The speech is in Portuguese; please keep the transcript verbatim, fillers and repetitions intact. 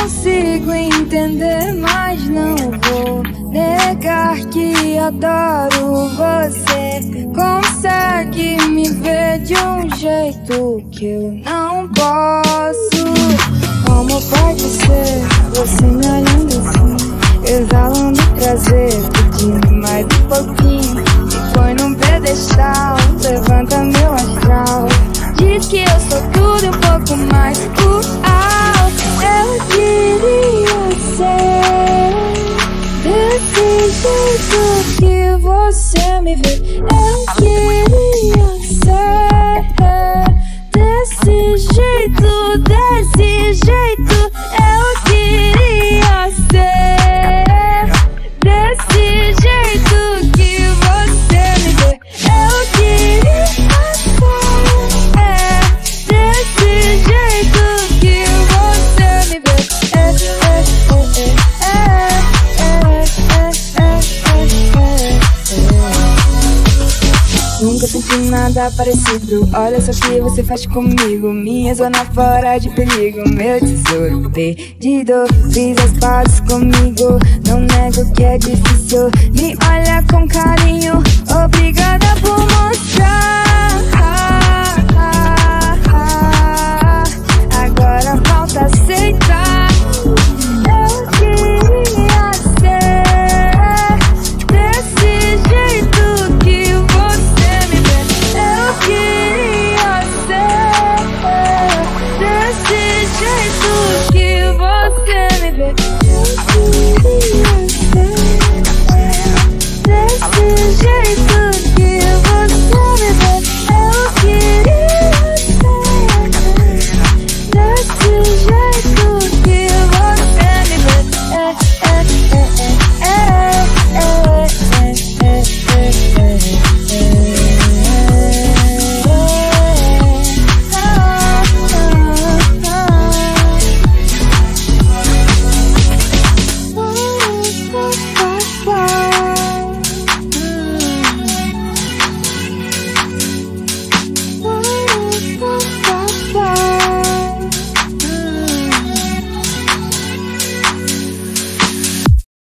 consigo entender, mas não vou negar que adoro você. Consegue me ver de um jeito que eu não posso. Como pode ser você me olhando assim, exalando prazer, pedindo mais um pouquinho, me põe num pedestal, levanta meu astral, diz que eu sou tudo e um pouco mais. Uau, eu queria ser desse jeito que você me vê. Eu queria ser desse jeito, desse jeito. Eu queria ser desse jeito que você me vê. Eu queria ser desse jeito que você me vê. É, é, é, é, é, é, é. Nunca senti nada parecido. Olha só o que você faz comigo. Minha zona fora de perigo, meu tesouro perdido. Fiz as pazes comigo, não nego que é difícil. Me olha com carinho, obrigada por mostrar